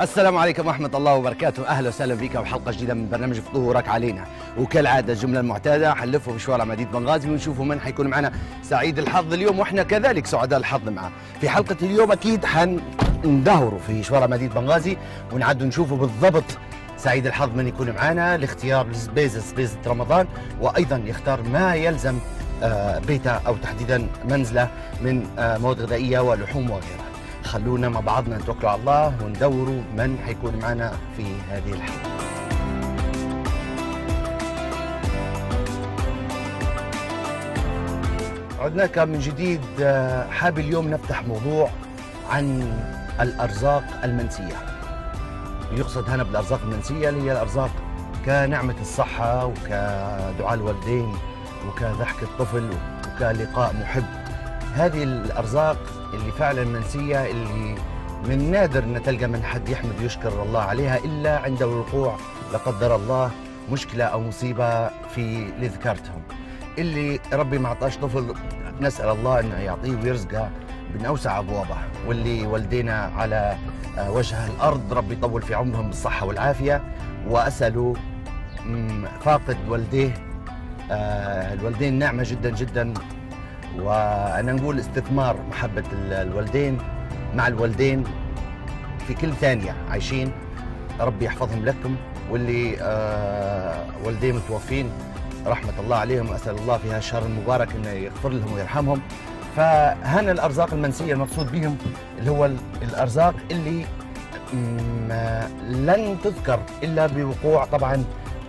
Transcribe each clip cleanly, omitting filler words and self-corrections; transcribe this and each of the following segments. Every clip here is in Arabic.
السلام عليكم ورحمة الله وبركاته، أهلا وسهلا بك بحلقة جديدة من برنامج فطورك علينا. وكالعادة الجملة المعتادة حنلفه في شوارع مدينة بنغازي ونشوفوا من حيكون معنا سعيد الحظ اليوم، وإحنا كذلك سعداء الحظ معه. في حلقة اليوم أكيد حندهروا في شوارع مدينة بنغازي ونعدوا نشوفوا بالضبط سعيد الحظ من يكون معنا لاختيار بيزة رمضان، وأيضا يختار ما يلزم بيته أو تحديدا منزله من مواد غذائية ولحوم وغيرها. خلونا مع بعضنا نتوكلوا على الله وندوروا من حيكون معنا في هذه الحلقة. عدناك من جديد. حابب اليوم نفتح موضوع عن الأرزاق المنسية. يقصد هنا بالأرزاق المنسية اللي هي الأرزاق كنعمة الصحة وكدعاء الوالدين وكضحك الطفل وكلقاء محب. هذه الأرزاق اللي فعلا منسية، اللي من نادر أن تلقى من حد يحمد ويشكر الله عليها إلا عند الوقوع لا قدر الله مشكلة أو مصيبة في اللي ذكرتهم. اللي ربي ما عطاش طفل نسأل الله أنه يعطيه ويرزقه من أوسع أبوابه، واللي والدينا على وجه الأرض ربي يطول في عمرهم بالصحة والعافية. وأسأله فاقد والديه، الوالدين نعمة جدا جدا، وأنا نقول استثمار محبة الوالدين مع الوالدين في كل ثانية عايشين. ربي يحفظهم لكم، واللي والدين متوفين رحمة الله عليهم، أسأل الله في هالشهر المبارك أنه يغفر لهم ويرحمهم. فهنا الأرزاق المنسية المقصود بهم اللي هو الأرزاق اللي لن تذكر إلا بوقوع طبعا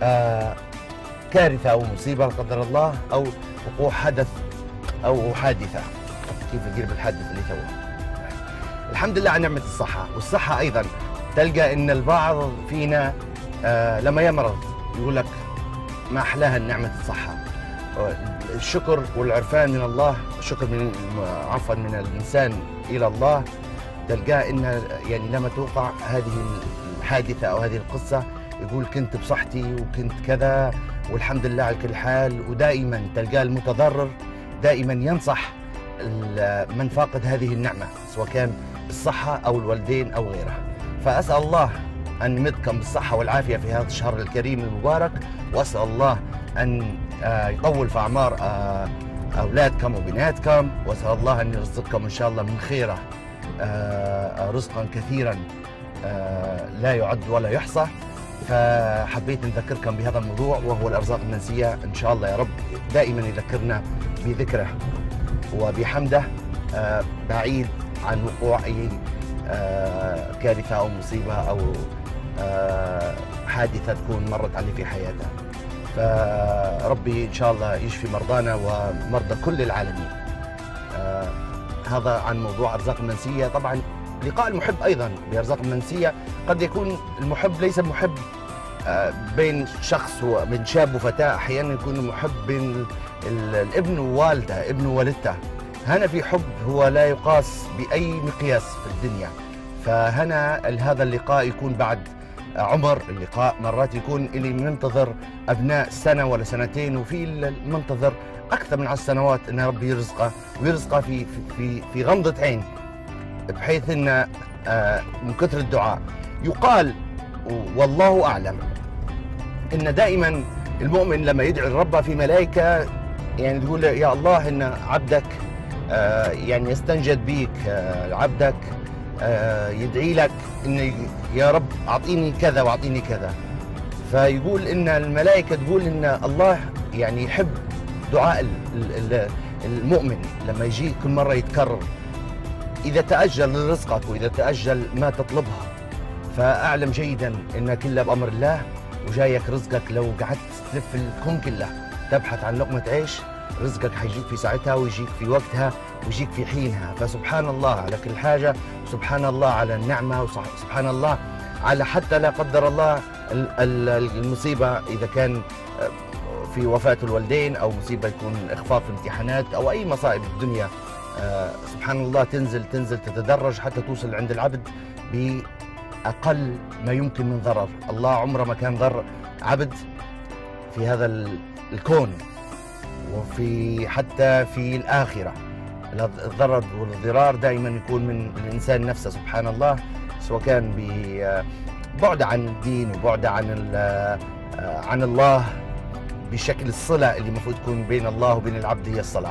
كارثة أو مصيبة لا قدر الله، أو وقوع حدث أو حادثة. كيف ندير بالحادث اللي توه؟ الحمد لله على نعمة الصحة. والصحة أيضا تلقى إن البعض فينا لما يمرض يقول لك ما أحلاها نعمة الصحة. الشكر والعرفان من الله، الشكر من عفوا من الإنسان إلى الله. تلقاه إن يعني لما توقع هذه الحادثة أو هذه القصة يقول كنت بصحتي وكنت كذا والحمد لله على كل حال. ودائما تلقاه المتضرر دائما ينصح من فاقد هذه النعمة، سواء كان الصحة أو الوالدين أو غيرها. فأسأل الله أن يمدكم بالصحة والعافية في هذا الشهر الكريم المبارك، وأسأل الله أن يطول في أعمار أولادكم وبناتكم، وأسأل الله أن يرزقكم إن شاء الله من خيره رزقا كثيرا لا يعد ولا يحصى. فحبيت نذكركم بهذا الموضوع وهو الأرزاق المنسية. إن شاء الله يا رب دائما يذكرنا بذكره وبحمده بعيد عن وقوع أي كارثة أو مصيبة أو حادثة تكون مرت عليه في حياته. فربي إن شاء الله يشفي مرضانا ومرضى كل العالمين. هذا عن موضوع أرزاق المنسية. طبعا لقاء المحب أيضا بأرزاق المنسية. قد يكون المحب ليس محب بين شخص وبين شاب وفتاة، أحيانا يكون المحب بين الابن ووالده، ابن ووالدته. هنا في حب هو لا يقاس بأي مقياس في الدنيا. فهنا هذا اللقاء يكون بعد عمر اللقاء، مرات يكون اللي منتظر أبناء سنة ولا سنتين، وفي المنتظر أكثر من 10 سنوات أن ربي يرزقه ويرزقه في غمضة عين، بحيث أن من كثر الدعاء يقال والله أعلم إن دائما المؤمن لما يدعي الرب في ملائكة يعني تقول يا الله إن عبدك يعني يستنجد بيك، عبدك يدعي لك إن يا رب أعطيني كذا وأعطيني كذا. فيقول إن الملائكة تقول إن الله يعني يحب دعاء المؤمن لما يجي كل مرة يتكرر. إذا تأجل رزقك وإذا تأجل ما تطلبها فأعلم جيدا إن كله بأمر الله، وجايك رزقك. لو قعدت تلف الكون كله تبحث عن لقمة عيش، رزقك حيجيك في ساعتها ويجيك في وقتها ويجيك في حينها. فسبحان الله على كل حاجة، وسبحان الله على النعمة، وسبحان الله على حتى لا قدر الله المصيبة إذا كان في وفاة الوالدين، أو مصيبة يكون إخفاق في امتحانات أو أي مصائب في الدنيا. سبحان الله تنزل تتدرج حتى توصل عند العبد بأقل ما يمكن من ضرر. الله عمره ما كان ضر عبد في هذا الكون، وفي حتى في الآخرة الضرر والضرار دائما يكون من الإنسان نفسه. سبحان الله سواء كان ببعد عن الدين وبعد عن الله بشكل الصلة اللي المفروض تكون بين الله وبين العبد هي الصلاة.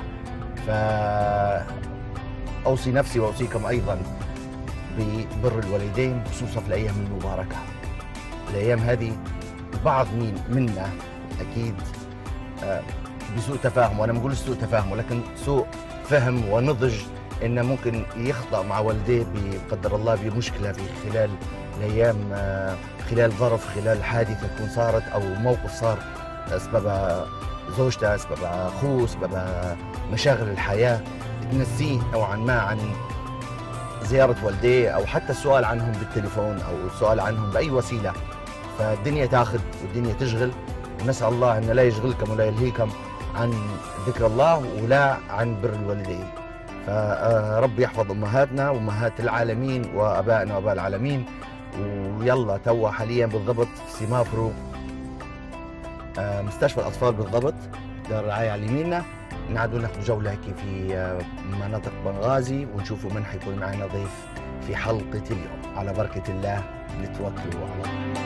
فأوصي نفسي وأوصيكم أيضا ببر الوالدين، خصوصا في الأيام المباركة. الأيام هذه بعض منا أكيد بسوء تفاهم، وأنا ما بقول سوء تفاهم ولكن سوء فهم ونضج، إنه ممكن يخطأ مع والديه بقدر الله بمشكلة في خلال الأيام، خلال ظرف، خلال حادثة تكون صارت أو موقف صار أسبابها زوجته، أسبابها أخوه، أسبابها مشاغل الحياة، تنسيه نوعا ما عن زيارة والديه أو حتى السؤال عنهم بالتليفون أو السؤال عنهم بأي وسيلة. فالدنيا تاخذ والدنيا تشغل، ونسأل الله أن لا يشغلكم ولا يلهيكم عن ذكر الله ولا عن بر الوالدين. فرب يحفظ أمهاتنا وأمهات العالمين وأبائنا وأباء العالمين. ويلا توا حاليا بالضبط في سيمافرو، مستشفى الأطفال بالضبط، دار الرعاية على يميننا. نعدوا ناخذ جولة هيك في مناطق بنغازي ونشوفوا من حيكون معنا ضيف في حلقة اليوم. على بركة الله نتوكلوا على الله.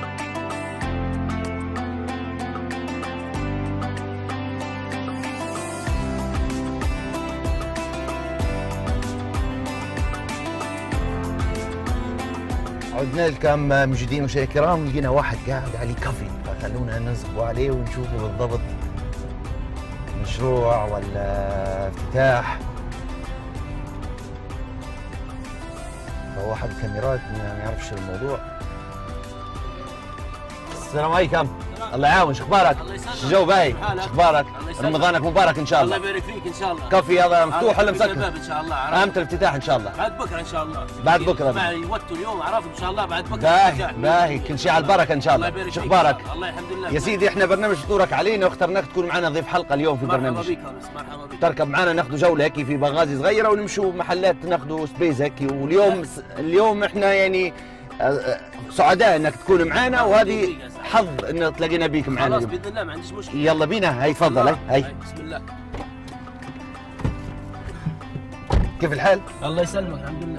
عدنا لكم مجدين مشاهدينا الكرام، لقينا واحد قاعد عليه كافي، فخلونا ننصبوا عليه ونشوفوا بالضبط مشروع ولا افتتاح. فهو احد الكاميرات ما يعرفش الموضوع. السلام عليكم. الله يعاون، شو اخبارك؟ الجو باهي، شو اخبارك؟ رمضانك مبارك ان شاء الله. الله يبارك فيك ان شاء الله. كافي هذا مفتوح ولا مسكر؟ الباب ان شاء الله. امتى الافتتاح ان شاء الله؟ بعد بكره ان شاء الله. بعد بكره. ما يوتوا اليوم عرفت ان شاء الله بعد بكره. باهي باهي، كل شيء على البركه ان شاء الله. الله يبارك شو فيك. اخبارك؟ الله الحمد لله. يا سيدي احنا برنامج فطورك علينا واخترناك تكون معنا ضيف حلقه اليوم في برنامج. مرحبا بك انس، مرحبا بك. تركب معنا ناخذ جوله هيك في بنغازي صغيره ونمشوا محلات ناخذوا سبيس هيك. واليوم احنا يعني سعداء انك تكون معنا، وهذه حظ ان تلاقينا بيك معنا. خلاص باذن الله ما عنديش مشكله. يلا بينا، هي تفضل. هي بسم الله. كيف الحال؟ الله يسلمك الحمد لله.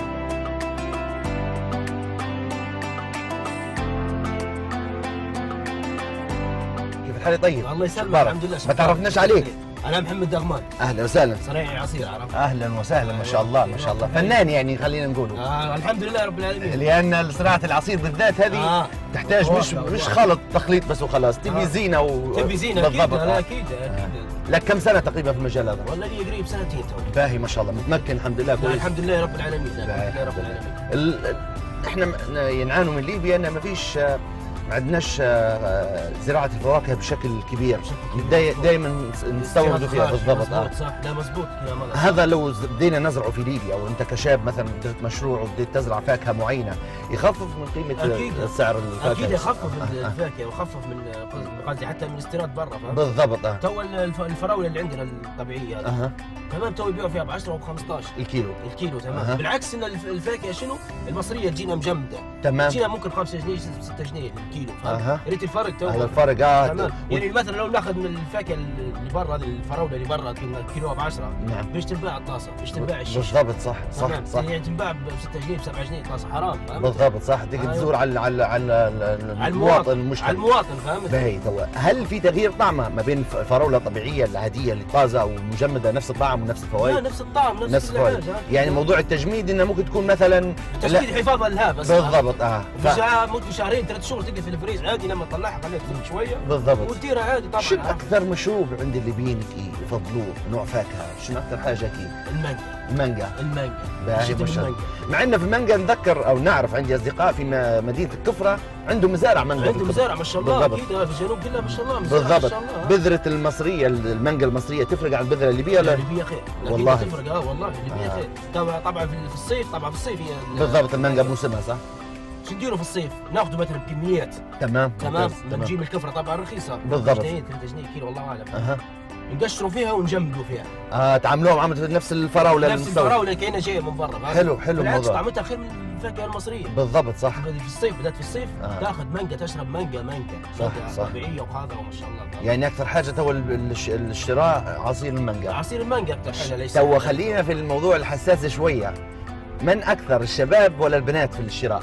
كيف الحال؟ طيب الله يسلمك الحمد لله. ما تعرفناش عليك. انا محمد دغمان. اهلا وسهلا. صنايعي عصير عرفت. اهلا وسهلا، ما شاء الله ما شاء الله، فنان يعني خلينا نقول. الحمد لله رب العالمين. لان صناعه العصير بالذات هذه تحتاج مش خلط تخليط بس وخلاص، تبي زينه تبي زينه بالضبط. اكيد. لك كم سنه تقريبا في المجال هذا؟ والله لي قريب سنتين تو. باهي ما شاء الله، متمكن الحمد لله كويس. الحمد لله رب العالمين. الحمد لله رب العالمين. احنا نعانوا من ليبيا ان ما فيش، ما عندناش زراعه الفواكه بشكل كبير، دائما نستوردوا فيها. بالضبط. صح. لا مزبوط. هذا لو بدينا نزرعه في ليبيا، او انت كشاب مثلا درت مشروع وبديت تزرع فاكهه معينه، يخفف من قيمه سعر الفاكهه. اكيد يخفف الفاكهه ويخفف من قصدي حتى من استيراد برا. بالضبط. تو الفراوله اللي عندنا الطبيعيه هذه تمام، تو يبيعوا فيها ب 10 و 15 الكيلو تمام. بالعكس ان الفاكهه شنو المصريه تجينا مجمده تمام، تجينا ممكن 5 جنيه 6 جنيه الكيلو. ريت الفرق تو. هذا الفرق. تمام. يعني مثلا لو ناخذ من الفاكهه اللي برا هذه الفراوله اللي برا كيلوها ب 10، نعم، باش تنباع الطاسه، باش تنباع الشيشه. بالضبط. صح. يعني تنباع ب 6 جنيه ب 7 جنيه الطاسه، حرام. بالضبط صح. تيجي تزور على المواطن المشتري، على المواطن. فهمت؟ باهي. هل في تغيير طعمه ما بين الفراوله الطبيعيه العاديه اللي طازه والمجمده، نفس الطعم ونفس الفوائد؟ لا نفس الطعم نفس الفوائد. يعني موضوع التجميد انه ممكن تكون مثلا تجميد حفاظا لها بس. بالضبط. ممكن شهرين 3 شهور تقعد في الفريز عادي، لما تطلعها خليها تفرد شويه بالضبط وتديرها عادي. طبعا شو اكثر مشروب عند الليبيين يفضلوه نوع فاكهه؟ شنو اكثر حاجه كي؟ المانجا. باهي ما شاء الله. مع انه في المانجا نذكر او نعرف، عندي اصدقاء في مدينه الكفره عندهم مزارع مانجا. عندهم مزارع ما شاء الله. اكيد في الجنوب كلها ما شاء الله بالضبط. بذره المصريه، المانجا المصريه تفرق عن البذره الليبيه؟ لا الليبيه خير والله تفرق. والله الليبيه خير. طبعا في الصيف. طبعا في الصيف هي بالضبط المانجا موسمها صح. شو نديروا في الصيف؟ ناخذوا مثلا بكميات. تمام. نجيب الكفره طبعا رخيصه بالضبط 3 جنيه كيلو والله اعلم. نقشروا فيها ونجمدوا فيها. تعاملوها معامله نفس الفراوله. نفس الفراوله كانها جايه من برا. حلو الموضوع. طعمتها خير من الفاكهه المصريه. بالضبط صح. في الصيف بدات في الصيف تاخذ مانجا، تشرب مانجا صح. طبيعيه وخضراء وما شاء الله. يعني اكثر حاجه تو الشراء عصير المانجا. عصير المانجا اكثر حاجه. ليس تو خلينا في الموضوع الحساس شويه. من اكثر الشباب ولا البنات في الشراء؟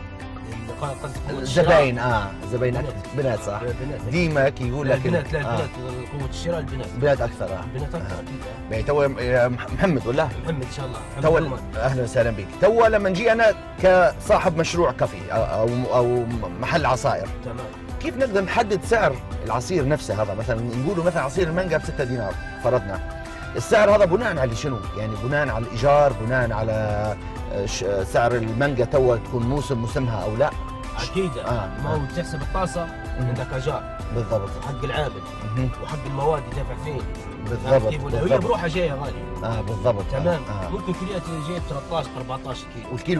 الزباين زباين اكثر. بنات صح؟ ديما كي يقول لك البنات. لا البنات قوة الشراء البنات اكثر. البنات اكثر يعني تو محمد ولا؟ محمد ان شاء الله. تو اهلا وسهلا بك. تو لما نجي انا كصاحب مشروع كافي او محل عصائر، تمام، كيف نقدر نحدد سعر العصير نفسه؟ هذا مثلا نقولوا مثلا عصير المانجا ب6 دينار فرضنا، السعر هذا بناء على شنو؟ يعني بناء على الايجار، بناء على سعر المانجا تو تكون موسمها او لا؟ اكيد. ما هو تحسب الطاسه عندك ايجار بالضبط، حق العامل وحق المواد يدفع فين بالضبط، وهي بروحها جايه غاليه. بالضبط تمام. ممكن كليات جايب 13 14 كيلو. والكيلو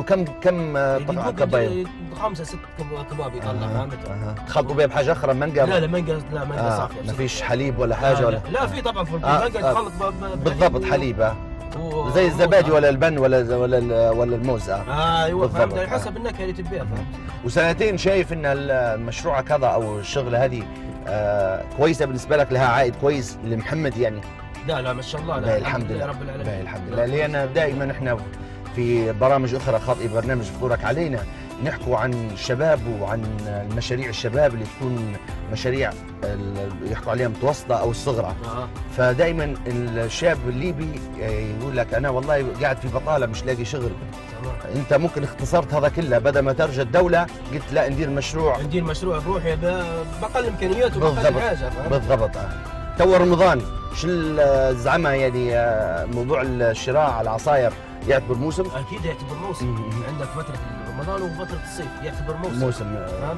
كم كباية؟ 5 6 كباب يطلع. فهمت؟ تخلطوا بها بحاجه اخرى مانجا؟ لا مانجا صافيه. ما فيش حليب ولا حاجه ولا؟ لا في طبعا في المانجا تخلط بالضبط حليب زي الزبادي ولا البن ولا الموز. ايوه فهمت، على حسب النكهه اللي تبيها. فهمت؟ وسنتين شايف ان المشروع كذا او الشغله هذه كويسه بالنسبه لك، لها عائد كويس لمحمد يعني؟ لا ما شاء الله. لا الحمد لله رب العالمين. الحمد لله. لان دائما احنا في برامج اخرى خاطئه برنامج فطورك علينا نحكوا عن الشباب وعن المشاريع الشباب اللي تكون مشاريع يحكوا عليها متوسطه او الصغرى. فدائما الشاب الليبي يقول لك انا والله قاعد في بطاله مش لاقي شغل. انت ممكن اختصرت هذا كله، بدل ما ترجى الدوله قلت لا ندير مشروع بروحي باقل امكانيات وباقل حاجه. بالضبط. تو رمضان شو الزعمه يعني موضوع الشراء على العصاير يعتبر موسم؟ اكيد يعتبر موسم. عندك فتره رمضان وفتره الصيف يعتبر موسم.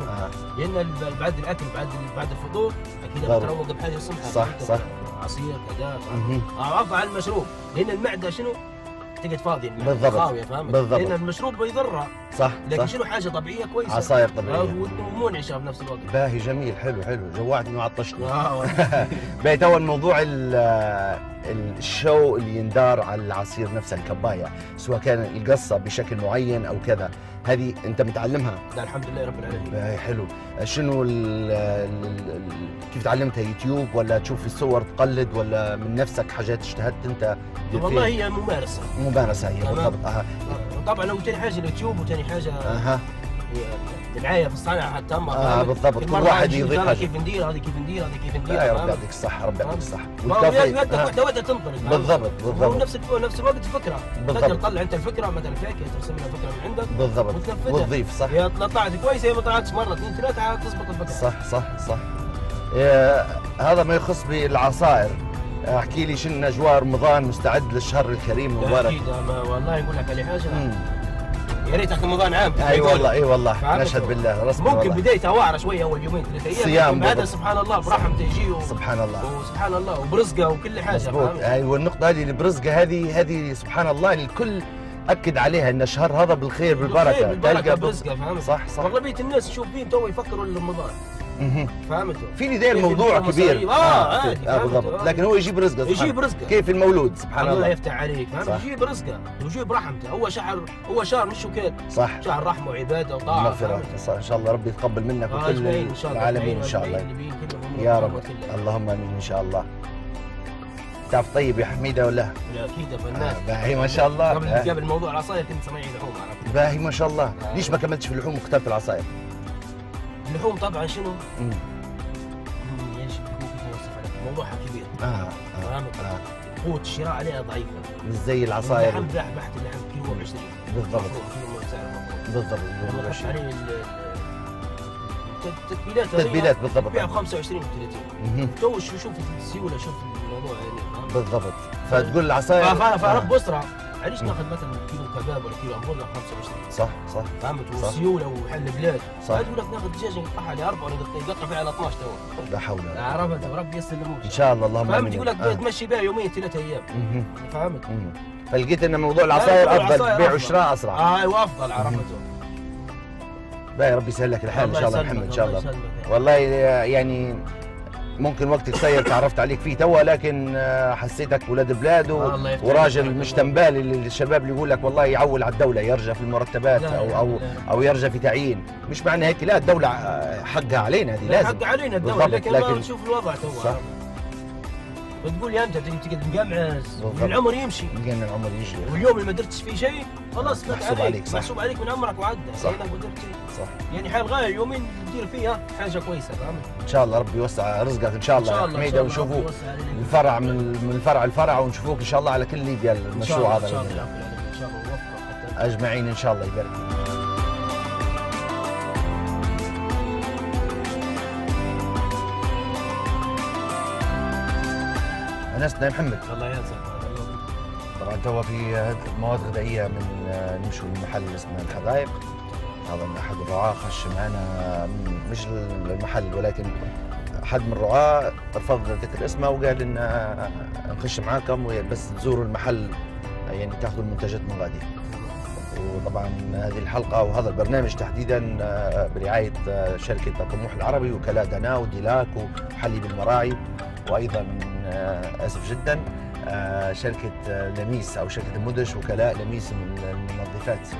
لان بعد الاكل بعد الفطور اكيد بتروق بحاجه الصبح. صح عصير كذا. افضل على المشروب لان المعده شنو تقعد فاضيه بالضبط خاويه. فهمت؟ لان المشروب بيضرها. صح لكن شنو حاجه طبيعيه كويسه، عصاير طبيعيه ومنعشه بنفس الوقت. باهي جميل. حلو جوعتني وعطشتني. باهي تو الموضوع الشو اللي يندار على العصير نفسه الكبايه، سواء كان القصه بشكل معين او كذا، هذه انت متعلمها؟ لا الحمد لله رب العالمين. باهي حلو. شنو كيف تعلمتها؟ يوتيوب ولا تشوف الصور تقلد ولا من نفسك حاجات اجتهدت انت؟ والله هي ممارسه هي بالضبط. طبعا وثاني حاجه اليوتيوب، وثاني حاجه الرعايه في الصنعه التامه. بالضبط. كل واحد يضيف حاجه. كيف ندير هذه كيف ندير يا رب يعطيك الصحه. رب يعطيك الصحه. يدك وحده تنطلق. بالضبط. نفس الوقت الفكره تقدر تطلع انت الفكره مثلا فاكهه ترسم لها فكره من عندك بالضبط وتضيف. صح. هي طلعت كويسه، هي ما طلعتش مره 2 3 تظبط الفكره. صح. هذا ما يخص بالعصائر. احكي لي شنو اجواء رمضان؟ مستعد للشهر الكريم المبارك؟ اكيد. والله يقول لك على حاجه، يا ريت رمضان عام. اي والله نشهد بالله رسمي. ممكن بدايتها واعره شويه اول يومين 3 ايام صيام، بعدها سبحان الله برحمته يجي سبحان الله وبرزقه وكل حاجه. ايوه النقطه هذه اللي برزقه هذه سبحان الله الكل اكد عليها ان الشهر هذا بالخير بالبركه تلقى برزقه. فهمت؟ صح. اغلبيه الناس تشوف فيه تو يفكروا رمضان. فهمتوا؟ في داير الموضوع كبير. عادي. بالضبط. لكن هو يجيب رزقه. كيف المولود سبحان الله يفتح عليك. فهمت؟ يجيب رزقه ويجيب رحمته. هو شهر مش شكل. صح. شهر رحمه وعباده وطاعه. ان شاء الله ربي يتقبل منك وكل العالمين ان شاء الله. يا رب اللهم امين ان شاء الله. تعرف طيب يا حميده ولا؟ لا اكيد يا فنان. باهي ما شاء الله. قبل موضوع العصاير كنت صنايعي لحوم. عرفت؟ باهي ما شاء الله. ليش ما كملتش في اللحوم واخترت العصاير؟ اللحوم طبعا شنو؟ كيف اوصف لك؟ موضوعها كبير. فهمت؟ قوة الشراء عليها ضعيفة. مش زي العصاير. اللحم بحت اللحم كيلو ب 20. بالضبط. بالضبط. عليه التتبيلات بالضبط. بيع ب 25 و 30. تو شوف السيولة، شوف الموضوع يعني. بالضبط. فتقول العصاير فأنا بأسرة علاش ناخذ مثلا كيلو كباب ولا كيلو همبرجر 25؟ صح. فهمت؟ والسيوله وحل بلاد. صح. تقول لك ناخذ دجاجه نقطعها على 4 ونقطع فيها على 12 تو. لا حول ولا قوه. عرفت؟ ربي ييسر الامور ان شاء الله. اللهم امين. فهمت؟ يقول لك تمشي بها يومين 3 ايام. فهمت؟ فلقيت ان موضوع العصاير افضل، بيع وشراء اسرع. ايوه افضل. عرفت؟ باهي ربي يسهل لك الحال ان شاء الله محمد. ان شاء الله. والله يعني ممكن وقت قصير تعرفت عليك فيه توا، لكن حسيتك ولاد بلاد وراجل مش تنبالي للشباب اللي يقول لك والله يعول على الدوله، يرجى في المرتبات او يرجى في تعيين. مش معنى هيك لا، الدوله حقها علينا، هذه لازم حق علينا الدوله. لكن نشوف الوضع توا. وتقول يا امتى تقعد مقمعز، العمر يمشي، العمر يجري، واليوم اللي ما درتش فيه شيء خلاص محسوب عليك، محسوب عليك من عمرك وعدى. صح. صح. يعني حال غاية اليومين تدير فيها حاجة كويسة، فهمت؟ ان شاء الله ربي يوسع رزقك ان شاء الله يا حميده، ونشوفوا الفرع من الفرع لفرع، ونشوفوك ان شاء الله على كل ليبيا المشروع هذا. ان شاء الله ان شاء الله ووفقك حتى اجمعين ان شاء الله يبارك فيك. انسنا يا محمد. الله ينصرك. طبعا توا في مواد غذائيه من نمشوا لمحل اسمه الحدائق، هذا احد الرعاة خش معنا، مش المحل ولكن احد من الرعاة رفض ذكر اسمه وقال ان نخش معاكم بس تزوروا المحل، يعني تاخذوا المنتجات من غادي. وطبعا هذه الحلقه وهذا البرنامج تحديدا برعايه شركه الطموح العربي، وكلاء دناء وديلاك وحليب المراعي، وايضا اسف جدا شركه لميس او شركه المدش، وكلاء لميس من المنظفات.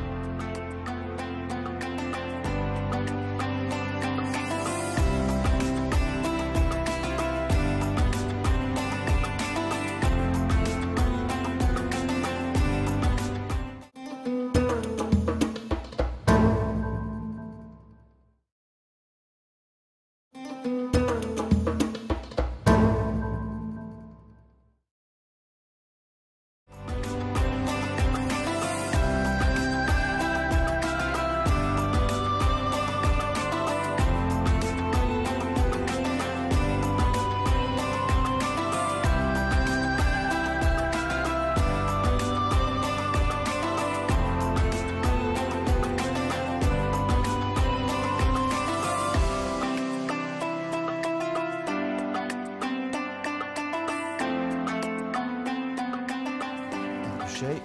شيء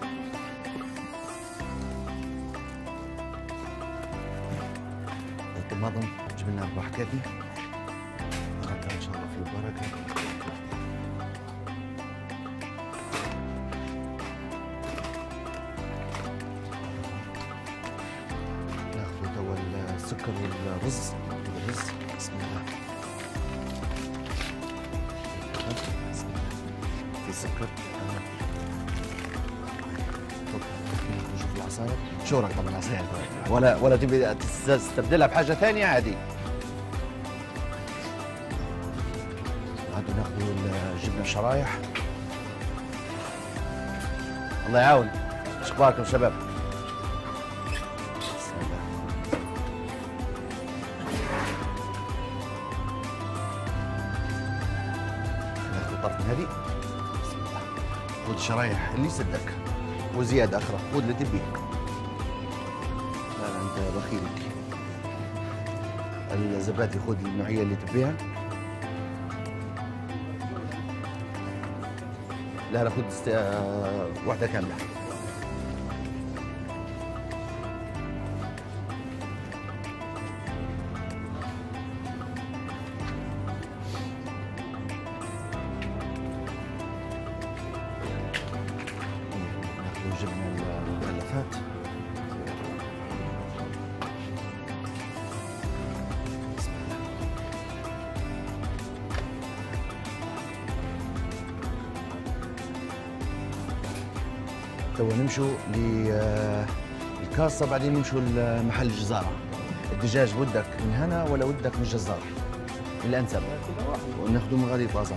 الطماطم جبنا 4 حكاكي، ان شاء الله في بركه. ناخذ توا السكر والرز. بسم الله. بسم الله. في سكر، نشوف العصاير. شو رقم العصاير ولا تبي تستبدلها بحاجه ثانيه عادي. هاتوا ناخذوا الجبنه شرايح. الله يعاون. ايش اخباركم شباب؟ بسم الله. ناخذ طرف من هذه. بسم الله. خذ الشرايح اللي يسدك وزياده اخرى، خذ اللي تبيه. لا انت بخيلك. الزبادي خذ النوعيه اللي تبيها. لا خذ واحده كامله. جبنا المؤلفات. بسم الله. تو نمشوا للكاسة، بعدين نمشوا لمحل الجزارة. الدجاج ودك من هنا ولا ودك من الجزار؟ الأنسب. وناخذه من غادي طازة.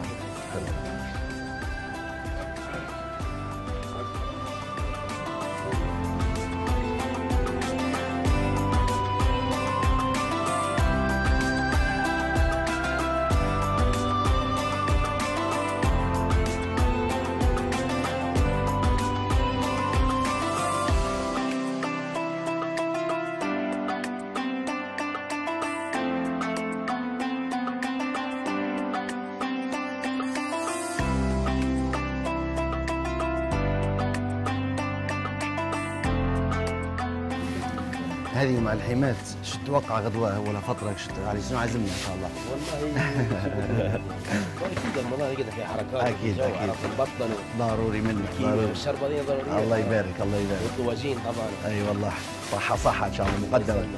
هذه مع الحمات، شو تتوقع غدوة ولا فترة علي شنو عازمنا ان شاء الله؟ والله اكيد رمضان يقدر فيه حركات. اكيد اكيد. نبطل ضروري منك ضروري. الشربة دي ضرورية. الله يبارك الله يبارك. والطواجين طبعا. اي والله صحة صحة ان شاء الله مقدمة.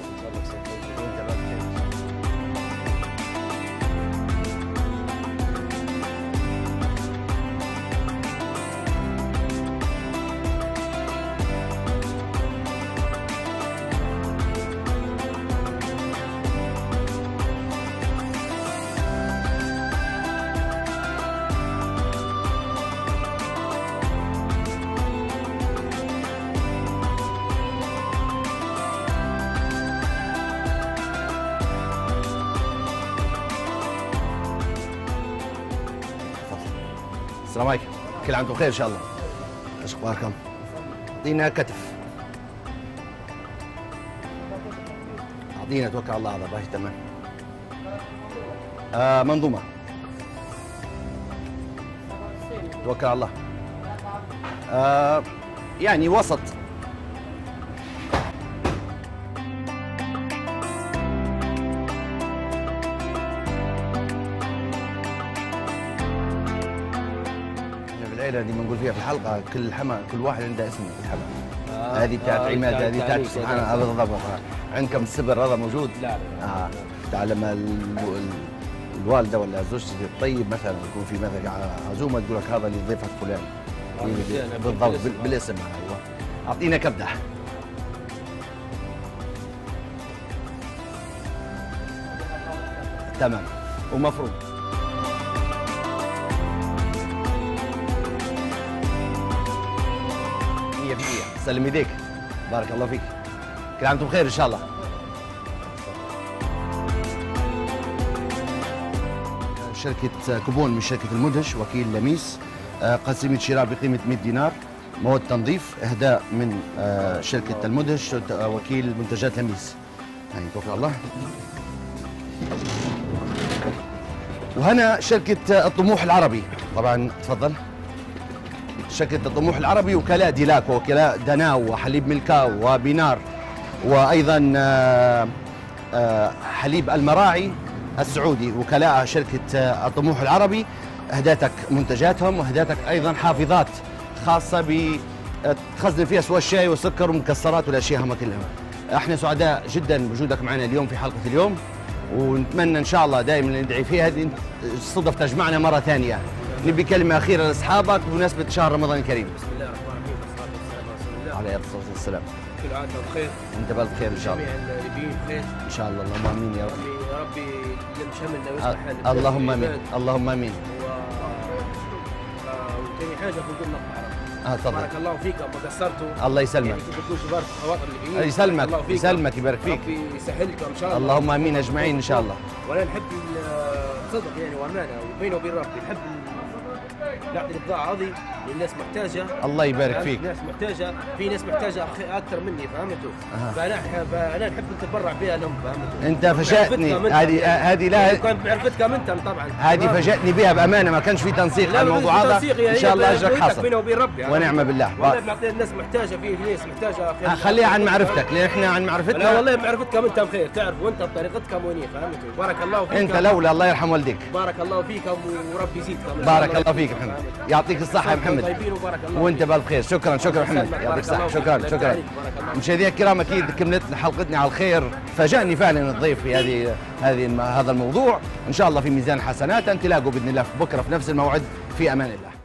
السلام عليكم. كل عام وانتم بخير ان شاء الله. ايش اخباركم؟ اعطينا كتف. اعطينا توكل على الله. هذا باهي تمام. منظومه. توكل على الله. يعني وسط. العيله اللي بنقول فيها في الحلقه كل واحد عنده اسم في الحلقه. هذه بتاعت عماد، هذه بتاعت سبحان الله. بالضبط. عندكم السبر هذا موجود؟ لا لا. لما الوالده ولا زوجتي الطيب مثلا يكون في مثلا عزومه تقول لك هذا اللي ضيفك فلان. بالضبط بالاسم. ايوه. اعطينا كبده. تمام ومفروض. سلم يديك. بارك الله فيك. كل عام وانتم بخير ان شاء الله. شركة كوبون من شركة المدهش، وكيل لميس، قسيمة شراء بقيمة 100 دينار، مواد تنظيف، إهداء من شركة المدهش، وكيل منتجات لميس. يعني توكل على الله. وهنا شركة الطموح العربي، طبعا تفضل. شركة الطموح العربي، وكلاء ديلاك ووكلاء دناو وحليب ملكاو وبينار، وأيضا حليب المراعي السعودي، وكلاء شركة الطموح العربي. أهداتك منتجاتهم، وأهداتك أيضا حافظات خاصة تخزن فيها سوى الشاي والسكر والمكسرات والأشياء هم كلها. احنا سعداء جدا بوجودك معنا اليوم في حلقة اليوم، ونتمنى إن شاء الله دائما ندعي فيها هذه الصدف تجمعنا مرة ثانية. نبي كلمة أخيرة لأصحابك بمناسبة شهر رمضان الكريم. بسم الله الرحمن الرحيم، والصلاة والسلام على رسول الله. عليه الصلاة والسلام. كل عام وانتم بخير. أنت بألف خير إن شاء الله. جميع الليبيين بخير. إن شاء الله. اللهم آمين يا رب. يا ربي يلم شملنا ويصلح حالنا. اللهم آمين. اللهم آمين. وثاني حاجة بنقول لك تفضل. بارك الله فيك ما قصرتوا. الله يسلمك. يعني كنت تقول شباب خواطر الليبيين. يسلمك يبارك فيك. ربي يسهلكم إن شاء الله. اللهم آمين أجمعين إن شاء الله. وأنا نحب الصدق يعني وأمانة وبينه وبين ربي، نحب نعطي البضاعة هذه للناس محتاجة. الله يبارك فيك. ناس محتاجة، في ناس محتاجة أكثر مني، فهمتوا؟ فأنا نحب نتبرع بها لهم، فهمتوا؟ أنت فاجأتني. هذه لا كان بعرفتكم أنت طبعا. هذه فاجأتني بها بأمانة، ما كانش في تنسيق على الموضوع هذا. إن شاء الله أجرك حصل. بينه وبين ربي. ونعم بالله. والله بنعطي الناس محتاجة، في ناس محتاجة. خليها عن معرفتك، لأن إحنا عن معرفتنا. لا والله معرفتكم أنت بخير، تعرف وأنت بطريقتكم وين، فهمتوا؟ بارك الله فيك. أنت لولا الله يرحم والديك. بارك الله فيكم وربي يزيدكم. بارك الله فيك محمد. يعطيك الصحة يا محمد. وانت بالف خير. شكرا محمد. يعطيك الصحة. شكرا. مشاهدينا الكرام، اكيد كملت حلقتنا على الخير. فاجأني فعلا الضيف في هذا الموضوع. ان شاء الله في ميزان حسنات. تلاقوا باذن الله بكره في نفس الموعد. في امان الله.